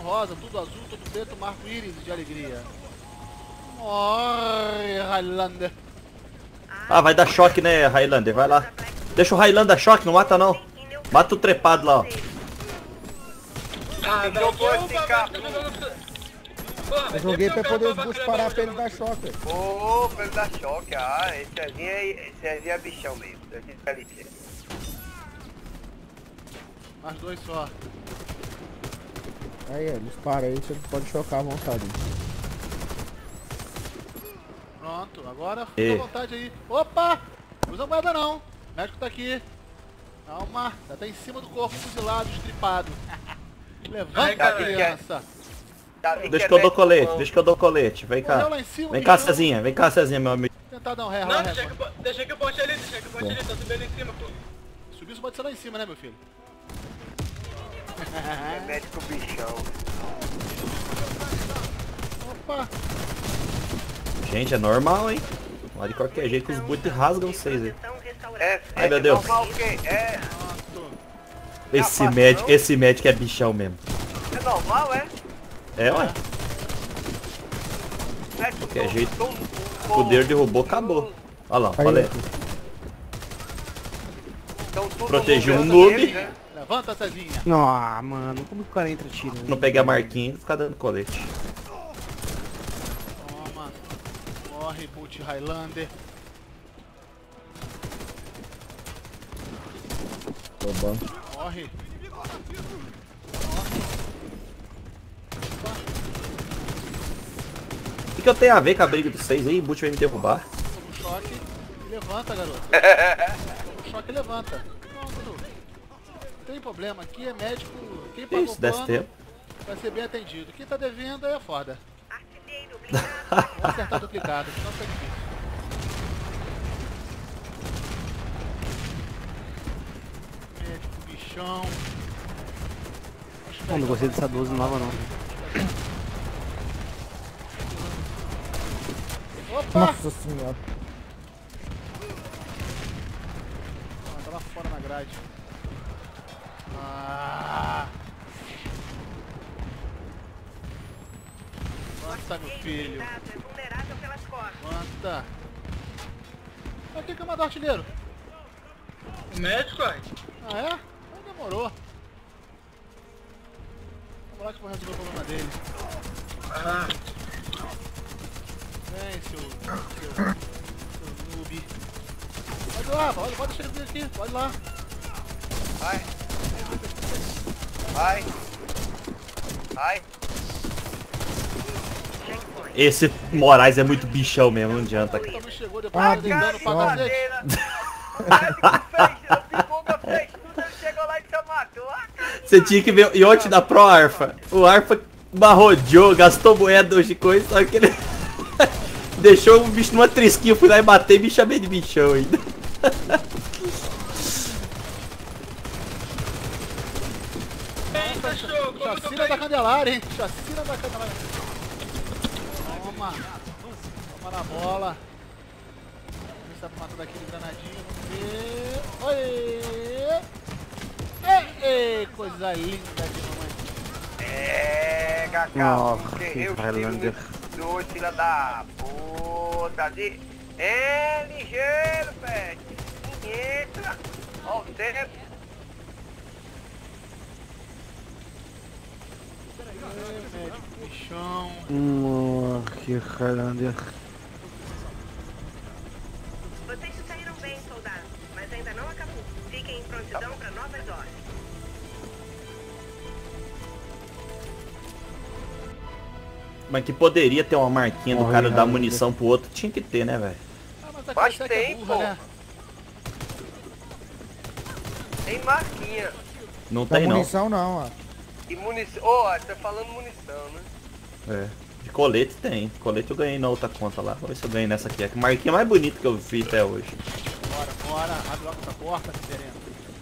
rosa, tudo azul, tudo preto, um arco-íris de alegria. Morre, Highlander. Ah, vai dar choque, né, Highlander? Vai lá. Deixa o Highlander dar choque, não mata não. Mata o trepado lá, ó. Ah, velho, jogou que esse eu carro. Porra, Eu joguei pra deixa eu poder acabar com aquele disparar bagulho pra ele não. dar choque. Ô, pra ele dar choque. Ah, esse aí é bichão mesmo. Esse é LT. Mais dois só. Aí, dispara aí, você pode chocar à vontade. Pronto, agora E? fica à vontade aí. Opa! Não usa moeda não. O médico tá aqui. Calma, já tá em cima do corpo, fuzilado, estripado. Levanta, Ai, cara, criança. Deixa que eu dou colete, deixa que eu dou colete. Vem Morreu cá. lá em cima, Vem cá, bicho. Cezinha, meu amigo. Vou tentar dar um ré Não, lá, deixa que eu bote ali, tá subindo ali em cima, pô. Subir, você pode ser lá em cima, né, meu filho? É médico bichão. Opa! Gente, é normal, hein? Lá de qualquer jeito que os boot rasgam vocês aí. É meu Deus. normal o quê? É Esse médico é bichão mesmo. normal, é? É, ué. É Qualquer jeito. O poder derrubou, acabou. Olha lá, Aí, falei. Então, todo Protegiu mundo um noob. dele, né? Levanta, Cezinha. Ah, mano, como que o cara entra tirando? Não peguei a marquinha e ficar dando colete. Toma. Morre, Boot Highlander. Morre. O que eu tenho a ver com a briga dos seis aí? O boot vai me derrubar. Toma um choque e levanta, garoto. Toma um choque e levanta. Pronto. Não tem problema, aqui é médico. Quem pagou Isso, desse plano tempo. vai ser bem atendido. Quem tá devendo aí é foda. Vamos acertar duplicado, senão fica difícil. Médico, bichão. Não, não gostei dessa 12 nova não. Opa! Nossa senhora. Ah, tá lá fora na grade. Ah! Levanta, meu filho. Levanta. Mas quem que é o artilheiro? Médico, aí. Ah, é? Então demorou. Vamos lá que eu vou resolver o problema dele. Ah, Vem, seu noob. Pode ir lá, pode deixar ele vir aqui, pode ir lá. Vai. Vai. Vai. Esse Moraes é muito bichão mesmo, não adianta, cara. Também chegou depois deitando pra cacete. Fez tudo, ele chegou lá e só matou. Você tinha que ver o Yacht da Pro Arfa. O Arfa barrodeou, gastou moeda hoje coisa, só que ele deixou o bicho numa trisquinha. Eu fui lá e batei e me chamei de bichão ainda. vem, cachorro, como que eu Chacina da pego? Candelária, hein? Chacina da Candelária. Toma. Toma na bola. Vamos ver se dá pra matar daquele granadinho. Vamos ver. Oi! Ei, coisa linda de mamãe. É, Cacau. Eu Highlander. dois, filha da puta. É ligeiro, pet. Entra. Ó o tempo. Médico, bichão. Que Highlander. Vocês se saíram bem, soldados, mas ainda não acabou. Fiquem em prontidão para novas ordens. Mas que poderia ter uma marquinha do Morre, cara dar Highlander. munição pro outro, tinha que ter, né, velho? Ah, mas a Mas Cacete é tem, burra, pô. né? Tem marquinha. Não Da tem não. munição não, ó. E munição. Ó, tá falando munição, né? É. De colete tem. Colete eu ganhei na outra conta lá. Vamos ver se eu ganhei nessa aqui. A marquinha mais bonita que eu fiz até hoje. Bora, abre logo essa porta, diferença.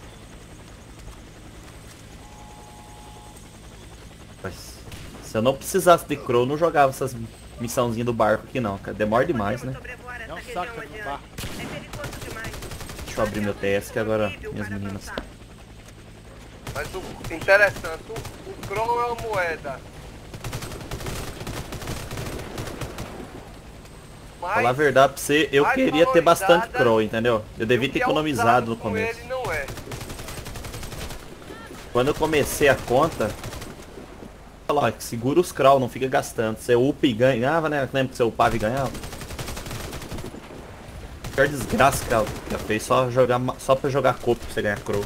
Mas se eu não precisasse de Crow, eu não jogava essas missãozinhas do barco aqui não, cara. Demora demais, né? Sobrevoar essa É um região saco adiante. no barco. É perigoso demais. Deixa eu abrir meu TS que agora minhas meninas. Mas o interessante, o Crow é uma moeda. Falar a verdade pra você, eu mais queria ter bastante valorizada crow, entendeu? Eu devia do ter que é economizado no usado com começo. ele, não é. Quando eu comecei a conta, falar que segura os crawl, não fica gastando. Você upa e ganhava, né? Lembra que você upava e ganhava? Pior desgraça, cara. Já fez só pra jogar copo pra você ganhar crow.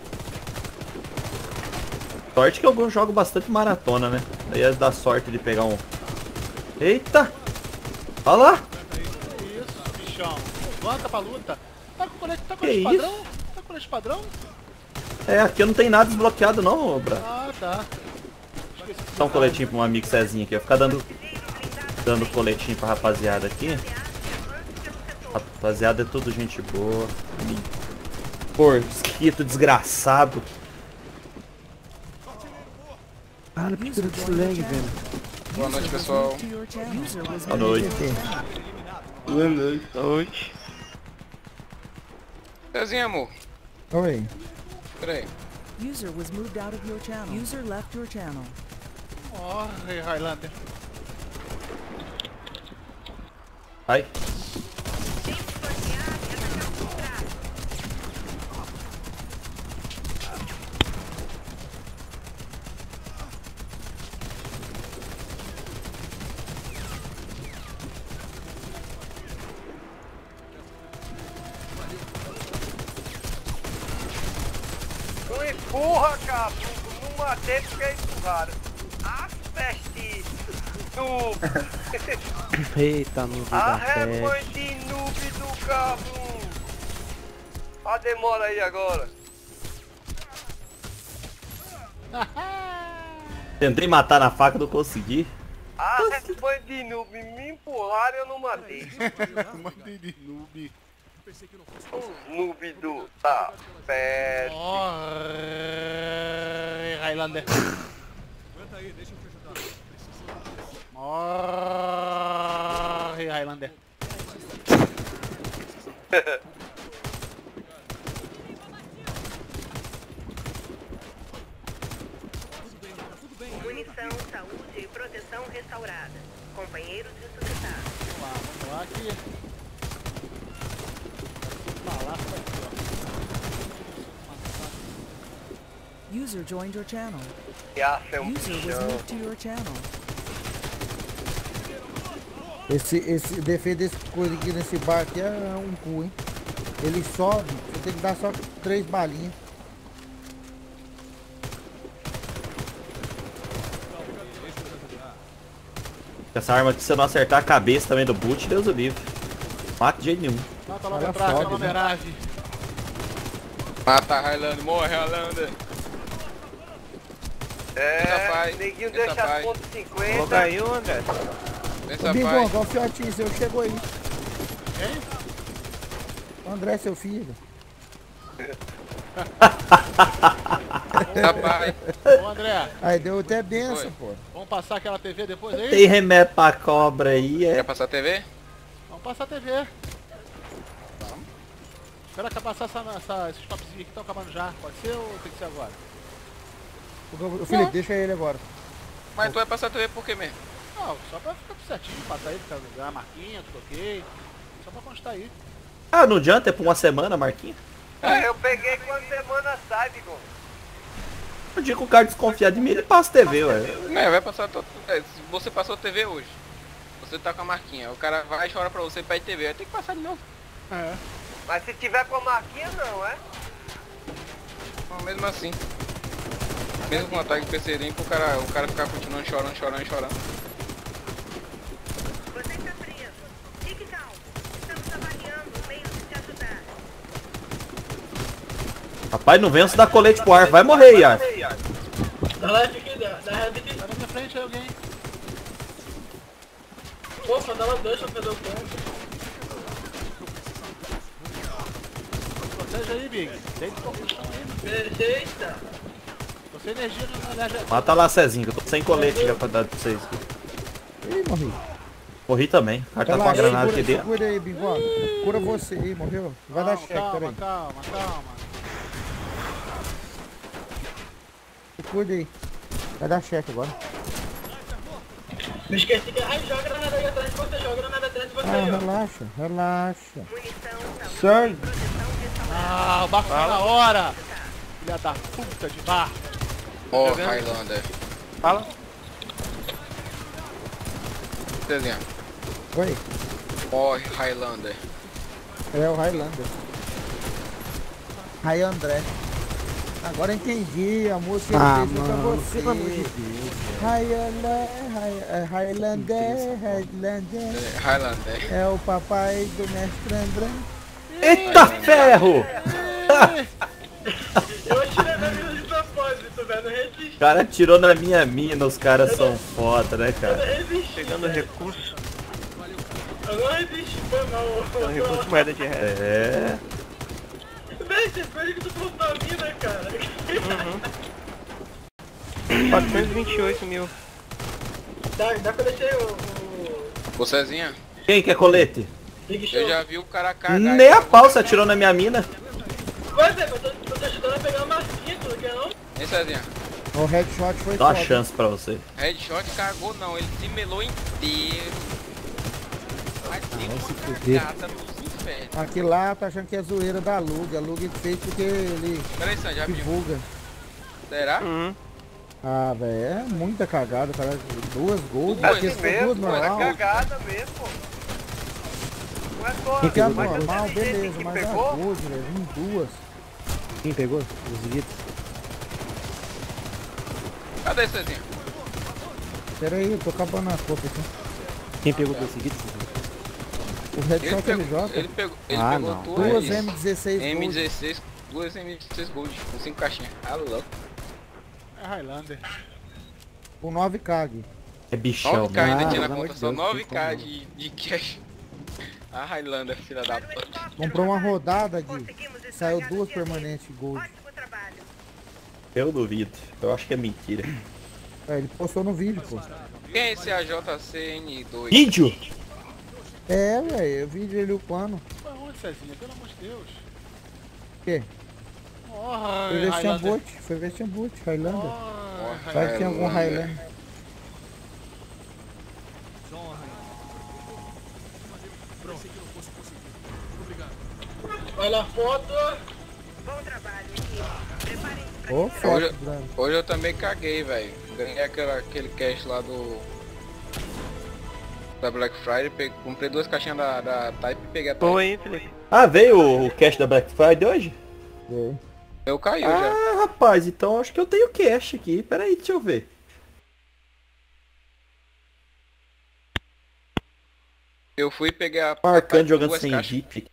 Sorte que eu jogo bastante maratona, né? Daí ia dar sorte de pegar um. Eita! Olha lá! Isso, bichão. Levanta pra luta. Tá com colete, Que padrão? Tá com colete padrão? É, aqui eu não tem nada desbloqueado não, ô Bra. Ah, tá. Esqueci de Dá um coletinho pra um amigo Cezinho aqui. Eu vou ficar dando coletinho pra rapaziada aqui. Rapaziada é tudo gente boa. Porquito desgraçado. Cara, que tira desse lag, velho. Boa noite, pessoal. Boa noite. Boa noite. Cezinho, amor. Oi. Peraí. User was moved out of your channel. User left your channel. Ó, Highlander. Ai. Não empurra, cara. Não matei porque é empurrado. Ah, peste. Noob. Eita, no Ah, da é peste. mãe de noob do cabo. A demora aí agora. Tentei matar na faca, não consegui. Ah, é mãe de noob. Me empurraram e eu não matei. Mandei de noob. O noob do... Tá, peste. Ó, Highlander. Morre, Highlander. Munição, saúde e proteção restaurada. Companheiros ressuscitados. Vamos lá que... Balaça aqui, User joined your channel. Ah, é um User was bichão. moved to your channel. Esse defeito desse coisa aqui nesse bar aqui é um cu, hein? Ele sobe, você tem que dar só 3 balinhas. Essa arma aqui, se eu não acertar a cabeça também do boot, Deus o livre. Mata de jeito nenhum. Mata logo Olha atrás, foda, tá na né? homenagem. Mata Highlander, morre Highlander. É, pai. neguinho Essa deixa pai. a ponto 50. Logo aí, André. Pensa, Bigão, pai. igual o fiotinho seu chegou aí. Quem? O André, seu filho. Pensa, pai. Ô, André, Aí deu até benção, Oi. pô. vamos passar aquela TV depois aí? Tem remédio pra cobra aí, é. Quer passar a TV? Vamos passar a TV. Espera que passar esses topzinhos aqui que estão acabando já. Pode ser ou tem que ser agora? O Felipe, deixa ele agora. Mas tu vai passar a TV por quê mesmo? Não, só pra ficar tudo certinho, passar aí, ganhar a marquinha, tudo ok. Só pra constar aí. Ah, não adianta, é por uma semana, Marquinhos. É, eu peguei quando semana sai, Bigão. O dia que o cara desconfiar de mim, ele passa TV, ué. Não, vai passar se você passou a TV hoje. Você tá com a marquinha. O cara vai e chora pra você, pede TV. Vai ter que passar de novo. É. Mas se tiver com a marquinha, não, é? Então, mesmo assim. Mesmo com um ataque de PC limpo, o cara ficar continuando chorando. Você está preso. Fique calmo. Estamos avaliando o meio de te ajudar. Rapaz, não venha se dar colete pro ar, vai morrer, Iar. Dá live aqui, dá live aqui. Tá na minha frente aí alguém. Opa, dá uma deixa eu perder o ponto. Protege aí, Big. Tem de construção aí. Eita. Tô sem energia no Mata lá, Cezinho, que eu tô sem colete já pra dar pra vocês. Ih, morri. Morri também. O cara tá com uma Relaxa, granada aqui segura, dentro. segura aí, Bigode. Cura você aí, morreu. Vai dar cheque, peraí. Calma. Cuida aí. Vai dar cheque agora. Não esquece que... Ai, joga granada aí atrás de você, joga granada atrás de você aí, ó. Relaxa, relaxa. Munição não. Sai. Proteção de saúde. Ah, o barco tá na hora. Filha da puta de barco. Ó, Highlander. Fala. Desenha. Oi, Morre, Highlander. é o Highlander. Aí André. Agora eu entendi a música que ele fez pra você. Pelo amor de Deus. Highlander. Highlander. É o papai do mestre André. Eita ferro! Eu atirei na mina de propósito, velho. Não resisti. O cara atirou na minha mina, os caras são foda, né, Eu cara? não resisti. Pegando recurso. Eu não resisti, foi mal. Pegando recurso moeda de ré. É. Véi, você foi ele que tu faltou a mina, cara. 428 mil. Dá pra deixar o Vocêzinha, Quem quer colete? Big Show. eu já vi o cara cagar. Nem a pau você atirou na minha mina. Vai, Zé, eu tô te ajudando a pegar uma massinha, tu não quer não? Hein, Cezinha? O headshot foi Dá uma foda. chance pra você. Headshot cagou não, ele se melou inteiro. Vai ter uma fuder. cagada nos infernos. Aqui lá tá achando que é zoeira da Lug. A Lug fez porque ele Peraí, Sandy, já viu. divulga. Será? Ah, velho, é muita cagada, cara. Duas gols, Duas porque se for duas Mesmo, é normal, cagada mesmo, pô. Não é só... que é mas eu normal, sei beleza, que mas a pegou. gold, velho, duas. Quem pegou? Os guitos. Cadê, Cezinha? Pera aí, eu tô acabando a copa aqui. Quem pegou os guitos? O headshot ele joga. Ele pegou Ah, pegou não. Duas duas M16 gold. M16, duas M16 Gold, com 5 caixinhas. Ah, louco. É Highlander. Com 9k. Gui. É bichão, 9k ainda né? tinha na pelo amor conta, de só Deus, 9k de cash. A Highlander, filha da puta. Comprou uma rodada, Gui. Conseguimos Saiu estragar duas o dia permanentes gold. dele. Ótimo trabalho. Eu duvido. Eu acho que é mentira. É, ele postou no vídeo, pô. Quem é esse AJCN2? Vídeo? É, velho, eu vi ele upando. Foi onde, Cezinha? Pelo amor de Deus. O quê? Porra, Foi ver se tinha Highlander. boot, foi ver se tinha boot, Highlander. Porra, Vai que tem algum Highlander. Highlander. Olha a foto. Bom trabalho, equipe. Preparem-se pra Ô, Hoje, foto, Bruno. hoje eu também caguei, velho. Ganhei aquele cash lá da Black Friday, comprei duas caixinhas da Type e peguei a Type. Foi, hein, Felipe? Ah, veio o cash da Black Friday hoje? Veio. Eu caiu já. Ah, rapaz, então acho que eu tenho cash aqui. Pera aí, deixa eu ver. Eu fui pegar a Marcando Type, jogando duas sem caixas. Jeep.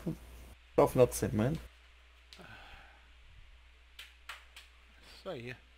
Só o final de semana. Isso aí.